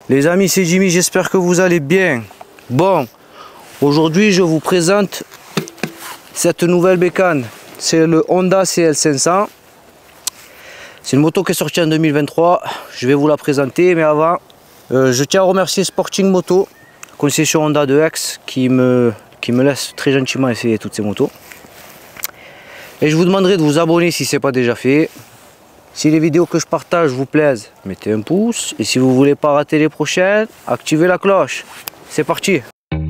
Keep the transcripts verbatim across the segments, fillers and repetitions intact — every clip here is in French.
Les amis, c'est Jimmy, j'espère que vous allez bien. Bon, aujourd'hui je vous présente cette nouvelle bécane. C'est le Honda C L cinq cents. C'est une moto qui est sortie en deux mille vingt-trois. Je vais vous la présenter, mais avant, euh, je tiens à remercier Sporting Moto, concession Honda de Aix, qui me, qui me laisse très gentiment essayer toutes ces motos. Et je vous demanderai de vous abonner si ce n'est pas déjà fait. Si les vidéos que je partage vous plaisent, mettez un pouce. Et si vous ne voulez pas rater les prochaines, activez la cloche. C'est parti.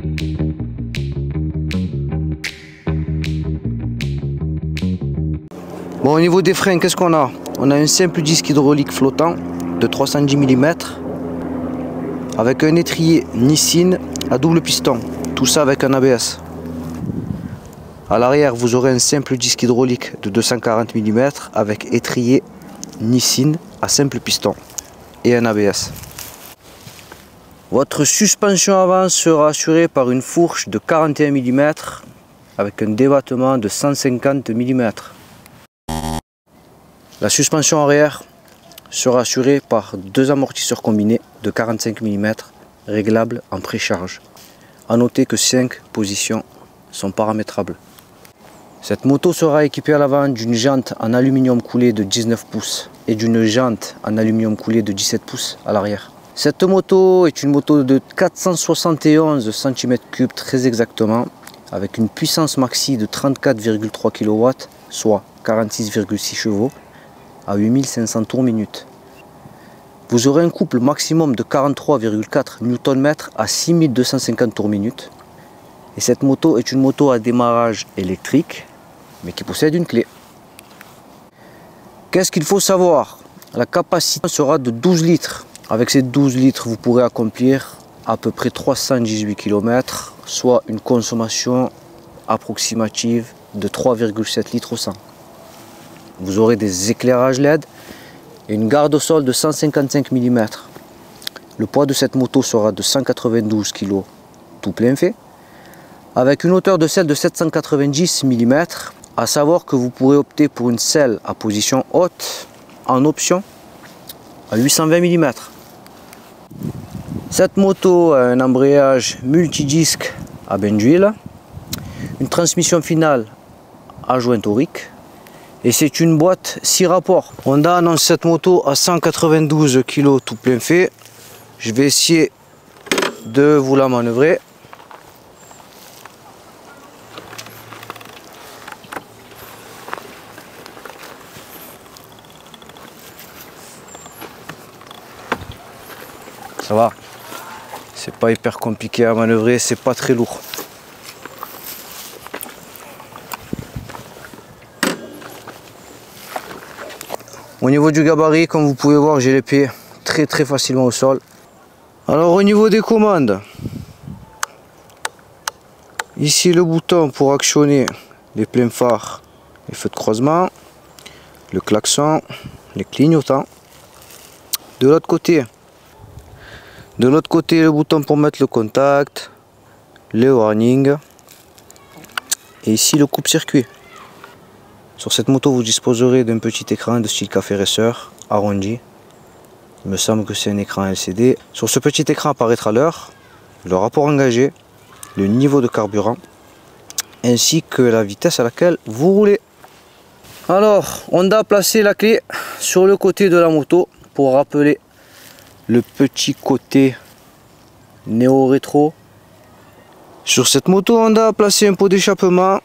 Bon, au niveau des freins, qu'est-ce qu'on a? On a un simple disque hydraulique flottant de trois cent dix millimètres avec un étrier Nissin à double piston. Tout ça avec un A B S. À l'arrière, vous aurez un simple disque hydraulique de deux cent quarante millimètres avec étrier Nissin à simple piston et un A B S. Votre suspension avant sera assurée par une fourche de quarante et un millimètres avec un débattement de cent cinquante millimètres. La suspension arrière sera assurée par deux amortisseurs combinés de quarante-cinq millimètres réglables en précharge. A noter que cinq positions sont paramétrables. Cette moto sera équipée à l'avant d'une jante en aluminium coulé de dix-neuf pouces et d'une jante en aluminium coulé de dix-sept pouces à l'arrière. Cette moto est une moto de quatre cent soixante et onze centimètres cubes très exactement, avec une puissance maxi de trente-quatre virgule trois kilowatts, soit quarante-six virgule six chevaux, à huit mille cinq cents tours minute. Vous aurez un couple maximum de quarante-trois virgule quatre newton-mètres à six mille deux cent cinquante tours minute. Et cette moto est une moto à démarrage électrique, mais qui possède une clé. Qu'est-ce qu'il faut savoir? La capacité sera de douze litres. Avec ces douze litres, vous pourrez accomplir à peu près trois cent dix-huit kilomètres, soit une consommation approximative de trois virgule sept litres au cent. Vous aurez des éclairages L E D et une garde au sol de cent cinquante-cinq millimètres. Le poids de cette moto sera de cent quatre-vingt-douze kilos, tout plein fait, avec une hauteur de selle de sept cent quatre-vingt-dix millimètres, à savoir que vous pourrez opter pour une selle à position haute en option à huit cent vingt millimètres. Cette moto a un embrayage multidisque à bain d'huile, une transmission finale à joint aurique et c'est une boîte six rapports. Honda annonce cette moto à cent quatre-vingt-douze kilos tout plein fait. Je vais essayer de vous la manœuvrer. Ça va, c'est pas hyper compliqué à manœuvrer, c'est pas très lourd. Au niveau du gabarit, comme vous pouvez voir, j'ai les pieds très très facilement au sol. Alors au niveau des commandes, ici le bouton pour actionner les pleins phares, les feux de croisement, le klaxon, les clignotants. De l'autre côté, De l'autre côté, le bouton pour mettre le contact, les warnings et ici le coupe-circuit. Sur cette moto, vous disposerez d'un petit écran de style café racer arrondi. Il me semble que c'est un écran L C D. Sur ce petit écran apparaîtra l'heure, le rapport engagé, le niveau de carburant ainsi que la vitesse à laquelle vous roulez. Alors, on a placé la clé sur le côté de la moto pour rappeler le petit côté néo-rétro. Sur cette moto, on a placé un pot d'échappement.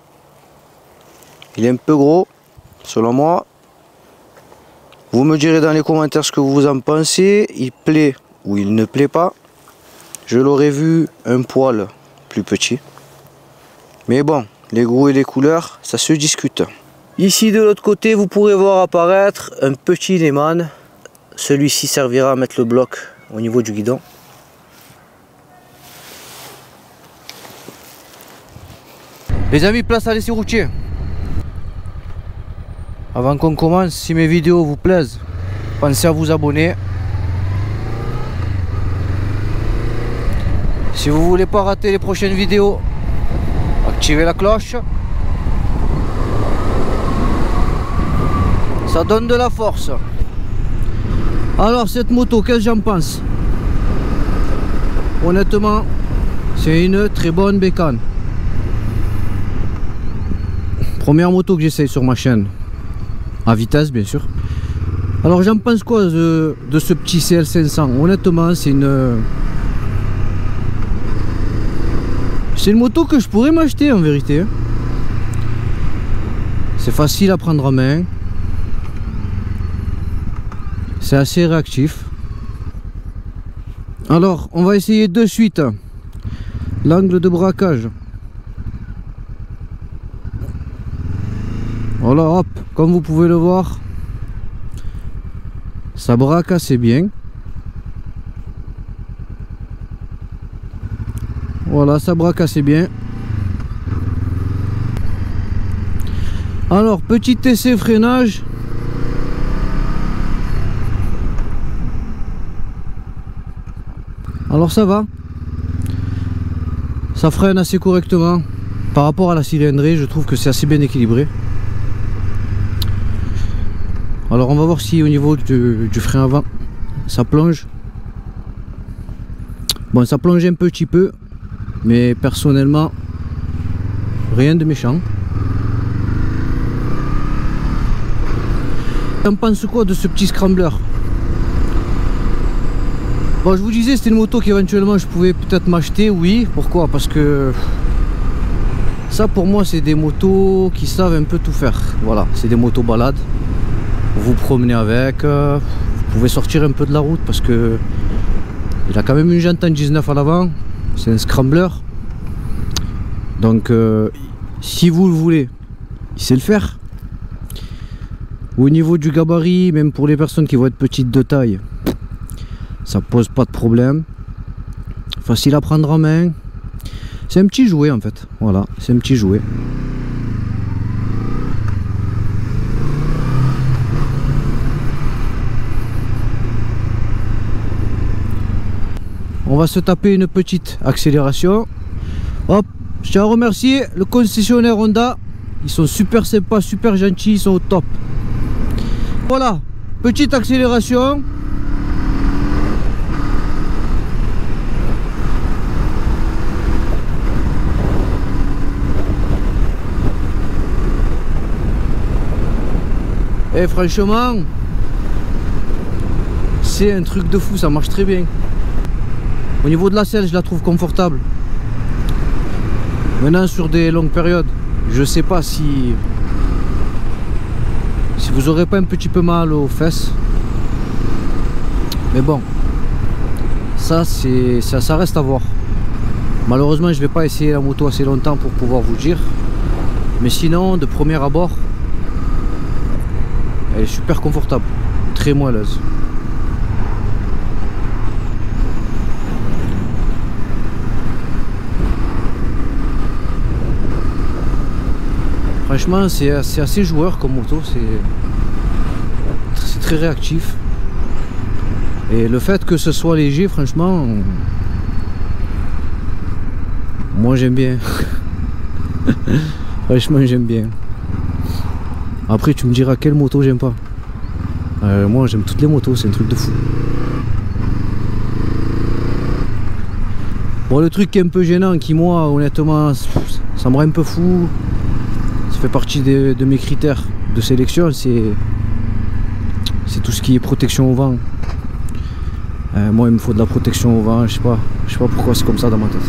Il est un peu gros, selon moi. Vous me direz dans les commentaires ce que vous en pensez. Il plaît ou il ne plaît pas. Je l'aurais vu un poil plus petit. Mais bon, les goûts et les couleurs, ça se discute. Ici, de l'autre côté, vous pourrez voir apparaître un petit Lehman. Celui-ci servira à mettre le bloc au niveau du guidon. Les amis, place à l'essai routier. Avant qu'on commence, si mes vidéos vous plaisent, pensez à vous abonner. Si vous voulez pas rater les prochaines vidéos, activez la cloche. Ça donne de la force. Alors cette moto, qu'est-ce que j'en pense? honnêtement, c'est une très bonne bécane. Première moto que j'essaye sur ma chaîne. À vitesse, bien sûr. Alors, j'en pense quoi de, de ce petit C L cinq cents? Honnêtement, c'est une... C'est une moto que je pourrais m'acheter en vérité. C'est facile à prendre en main. C'est assez réactif. Alors, on va essayer de suite l'angle de braquage. Voilà, hop, comme vous pouvez le voir, ça braque assez bien. Voilà, ça braque assez bien. Alors, petit essai freinage. Alors ça va. Ça freine assez correctement. Par rapport à la cylindrée, je trouve que c'est assez bien équilibré. Alors on va voir si au niveau du, du frein avant, ça plonge. Bon, ça plonge un petit peu. Mais personnellement, rien de méchant. On pense quoi de ce petit scrambler? Bon, je vous disais, c'était une moto qu'éventuellement je pouvais peut-être m'acheter, oui. Pourquoi? Parce que ça, pour moi, c'est des motos qui savent un peu tout faire. Voilà, c'est des motos balades. Vous vous promenez avec, euh, vous pouvez sortir un peu de la route parce que il a quand même une jante en dix-neuf à l'avant. C'est un scrambler. Donc, euh, si vous le voulez, il sait le faire. Au niveau du gabarit, même pour les personnes qui vont être petites de taille, ça pose pas de problème. Facile à prendre en main. C'est un petit jouet en fait. Voilà, c'est un petit jouet. On va se taper une petite accélération. Hop, je tiens à remercier le concessionnaire Honda. Ils sont super sympas, super gentils, ils sont au top. Voilà, petite accélération. Et franchement, c'est un truc de fou, ça marche très bien. Au niveau de la selle, je la trouve confortable. Maintenant, sur des longues périodes, je sais pas si si vous aurez pas un petit peu mal aux fesses. Mais bon, ça c'est ça, ça reste à voir. Malheureusement, je vais pas essayer la moto assez longtemps pour pouvoir vous dire. Mais sinon, de premier abord, elle est super confortable, très moelleuse. Franchement, c'est assez, assez joueur comme moto, c'est très réactif. Et le fait que ce soit léger, franchement, moi j'aime bien. Franchement, j'aime bien. Après, tu me diras quelle moto j'aime pas. Euh, moi, j'aime toutes les motos, c'est un truc de fou. Bon, le truc qui est un peu gênant, qui moi, honnêtement, ça me rend un peu fou. Ça fait partie de, de mes critères de sélection, c'est c'est tout ce qui est protection au vent. Euh, moi, il me faut de la protection au vent, je sais pas, je sais pas pourquoi c'est comme ça dans ma tête.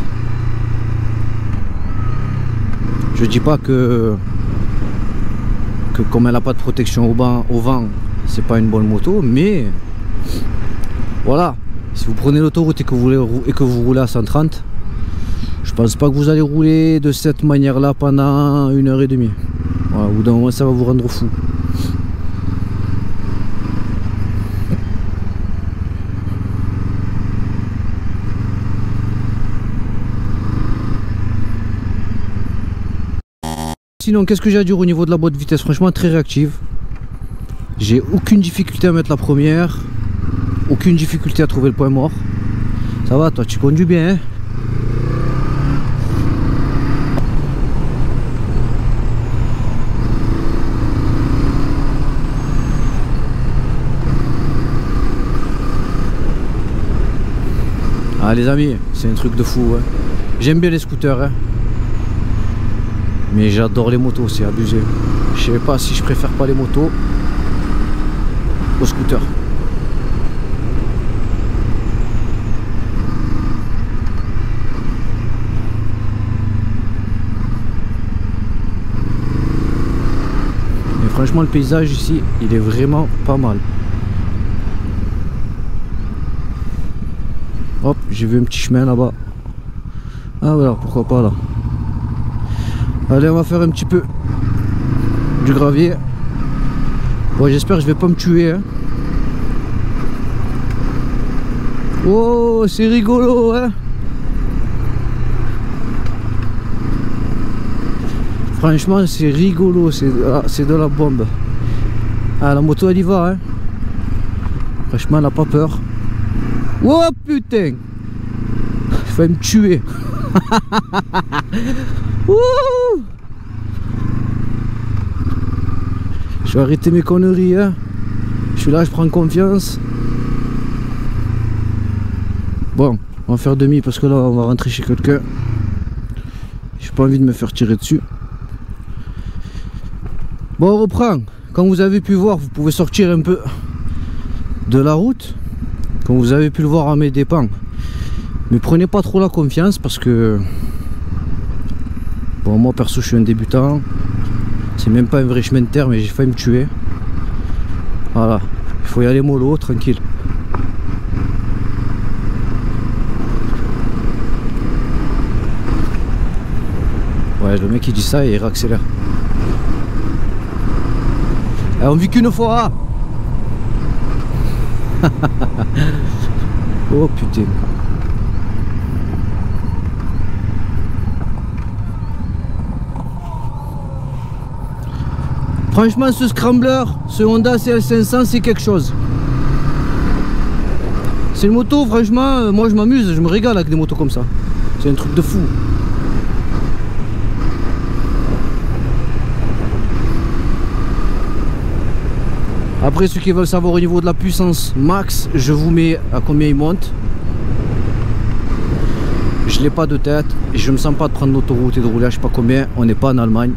Je dis pas que que comme elle n'a pas de protection au vent, au vent, c'est pas une bonne moto, mais voilà, si vous prenez l'autoroute et que vous voulez et que vous roulez à cent trente, je pense pas que vous allez rouler de cette manière là pendant une heure et demie. Voilà, au bout d'un moment ça va vous rendre fou. Sinon, qu'est-ce que j'ai à dire au niveau de la boîte de vitesse? Franchement, très réactive. J'ai aucune difficulté à mettre la première. Aucune difficulté à trouver le point mort. Ça va, toi, tu conduis bien, hein? Ah les amis, c'est un truc de fou. Hein. J'aime bien les scooters, hein. Mais j'adore les motos, c'est abusé. Je sais pas si je préfère pas les motos aux scooters. Mais franchement, le paysage ici, il est vraiment pas mal. Hop, j'ai vu un petit chemin là-bas. Ah voilà, pourquoi pas là. Allez, on va faire un petit peu du gravier. Bon, j'espère que je vais pas me tuer. Hein. Oh, c'est rigolo, hein. Franchement, c'est rigolo, c'est ah, de la bombe. Ah, la moto, elle y va, hein. Franchement, elle n'a pas peur. Oh putain! Il faut me tuer. Ouh, je vais arrêter mes conneries, hein. Je suis là, je prends confiance. Bon, on va faire demi parce que là on va rentrer chez quelqu'un. J'ai pas envie de me faire tirer dessus. Bon, on reprend. Comme vous avez pu voir, vous pouvez sortir un peu de la route. Comme vous avez pu le voir à mes dépens. Mais prenez pas trop la confiance parce que bon, moi perso je suis un débutant. C'est même pas un vrai chemin de terre, mais j'ai failli me tuer. Voilà, il faut y aller mollo, tranquille. Ouais, le mec il dit ça et il réaccélère. Et on vit qu'une fois. Oh putain. Franchement, ce Scrambler, ce Honda C L cinq cents, c'est quelque chose. C'est une moto, franchement, moi je m'amuse, je me régale avec des motos comme ça. C'est un truc de fou. Après, ceux qui veulent savoir au niveau de la puissance max, je vous mets à combien il monte. Je l'ai pas de tête et je me sens pas de prendre l'autoroute et de rouler à je sais pas combien. On n'est pas en Allemagne.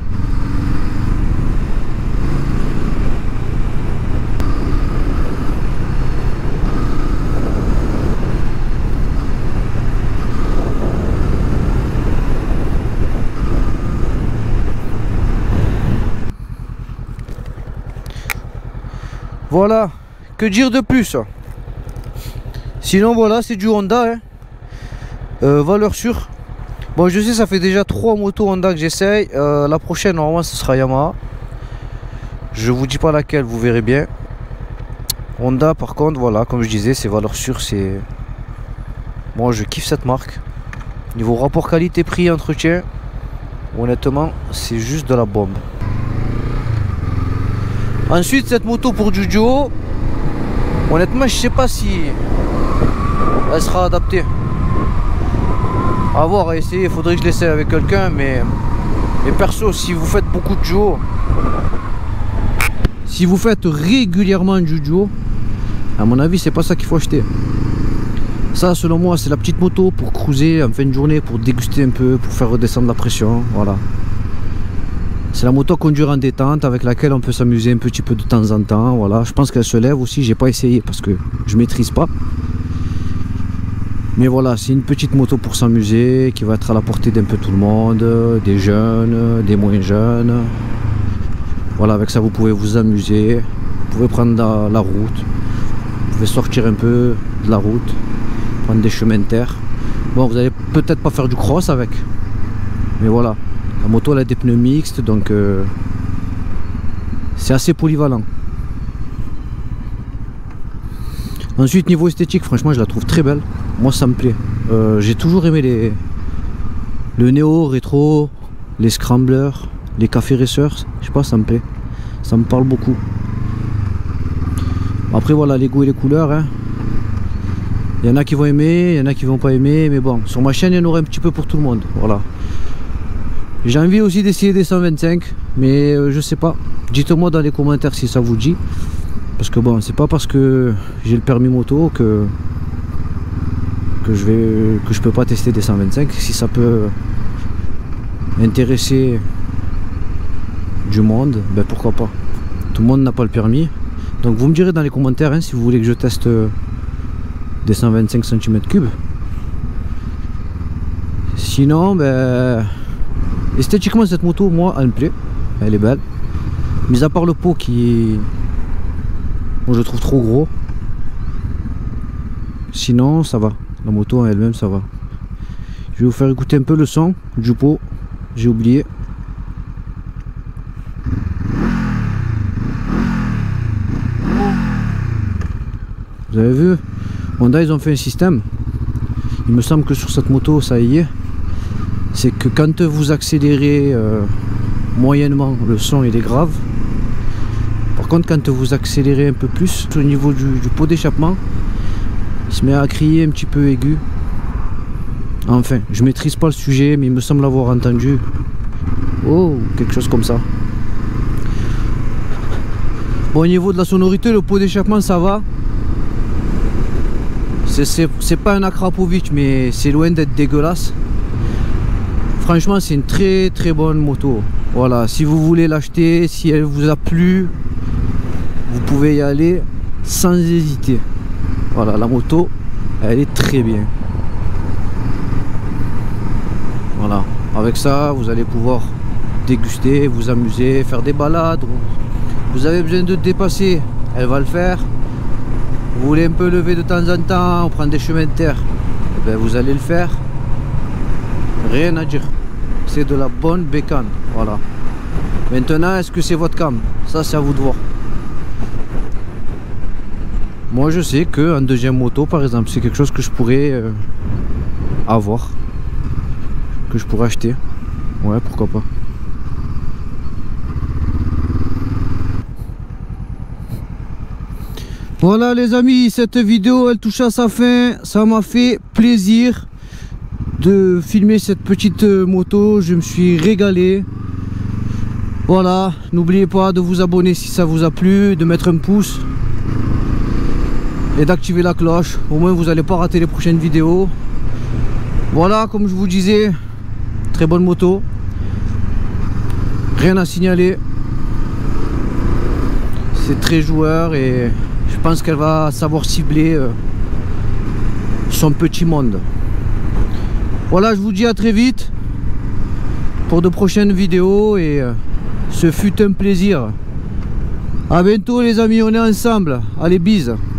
Voilà, que dire de plus? Sinon voilà, c'est du Honda, hein. euh, valeur sûre. Bon, je sais, ça fait déjà trois motos Honda que j'essaye. euh, La prochaine normalement ce sera Yamaha. Je vous dis pas laquelle, vous verrez bien. Honda par contre, voilà, comme je disais, c'est valeur sûre. C'est moi, je kiffe cette marque. Niveau rapport qualité-prix entretien, honnêtement c'est juste de la bombe. Ensuite, cette moto pour du duo, honnêtement je sais pas si elle sera adaptée. À voir, à essayer, il faudrait que je l'essaie avec quelqu'un, mais, mais perso, si vous faites beaucoup de duo, si vous faites régulièrement du duo, à mon avis c'est pas ça qu'il faut acheter. Ça selon moi c'est la petite moto pour cruiser en fin de journée, pour déguster un peu, pour faire redescendre la pression, voilà. C'est la moto à conduire en détente avec laquelle on peut s'amuser un petit peu de temps en temps, voilà. Je pense qu'elle se lève aussi, j'ai pas essayé parce que je maîtrise pas. Mais voilà, c'est une petite moto pour s'amuser, qui va être à la portée d'un peu tout le monde, des jeunes, des moins jeunes. Voilà, avec ça vous pouvez vous amuser, vous pouvez prendre la, la route, vous pouvez sortir un peu de la route, prendre des chemins de terre. Bon, vous allez peut-être pas faire du cross avec, mais voilà. La moto elle a des pneus mixtes, donc euh, c'est assez polyvalent. Ensuite, niveau esthétique, franchement je la trouve très belle. Moi ça me plaît. Euh, J'ai toujours aimé les le néo, rétro, les scramblers, les cafés racers. Je sais pas, ça me plaît. Ça me parle beaucoup. Après voilà, les goûts et les couleurs, hein. Il y en a qui vont aimer, il y en a qui vont pas aimer, mais bon, sur ma chaîne il y en aura un petit peu pour tout le monde. Voilà. J'ai envie aussi d'essayer des cent vingt-cinq, mais euh, je sais pas. Dites-moi dans les commentaires si ça vous dit. Parce que bon, c'est pas parce que j'ai le permis moto que que je vais que je peux pas tester des cent vingt-cinq. Si ça peut intéresser du monde, ben pourquoi pas. Tout le monde n'a pas le permis. Donc vous me direz dans les commentaires hein, si vous voulez que je teste des cent vingt-cinq centimètres cubes. Sinon, ben, esthétiquement cette moto, moi, elle me plaît. Elle est belle. Mis à part le pot qui, moi, je trouve trop gros. Sinon, ça va. La moto en elle-même, ça va. Je vais vous faire écouter un peu le son du pot. J'ai oublié. Vous avez vu, Honda ils ont fait un système. Il me semble que sur cette moto ça y est. C'est que quand vous accélérez euh, moyennement, le son il est grave. Par contre quand vous accélérez un peu plus au niveau du, du pot d'échappement, il se met à crier un petit peu aigu. Enfin, je maîtrise pas le sujet, mais il me semble avoir entendu. Oh, quelque chose comme ça. Bon, au niveau de la sonorité, le pot d'échappement ça va. C'est pas un Akrapovic, mais c'est loin d'être dégueulasse. Franchement, c'est une très très bonne moto. Voilà, si vous voulez l'acheter, si elle vous a plu, vous pouvez y aller sans hésiter. Voilà, la moto, elle est très bien. Voilà, avec ça, vous allez pouvoir déguster, vous amuser, faire des balades. Vous avez besoin de dépasser, elle va le faire. Vous voulez un peu lever de temps en temps, prendre des chemins de terre, et bien vous allez le faire. Rien à dire. C'est de la bonne bécane. Voilà. Maintenant, est-ce que c'est votre cam? Ça, c'est à vous de voir. Moi, je sais qu'en deuxième moto, par exemple, c'est quelque chose que je pourrais euh, avoir. Que je pourrais acheter. Ouais, pourquoi pas. Voilà les amis, cette vidéo elle touche à sa fin. Ça m'a fait plaisir de filmer cette petite moto. Je me suis régalé. Voilà, n'oubliez pas de vous abonner si ça vous a plu, de mettre un pouce et d'activer la cloche. Au moins vous n'allez pas rater les prochaines vidéos. Voilà, comme je vous disais, très bonne moto. Rien à signaler. C'est très joueur et je pense qu'elle va savoir cibler euh, son petit monde. Voilà, je vous dis à très vite pour de prochaines vidéos et euh, ce fut un plaisir. À bientôt les amis, on est ensemble. Allez, bise.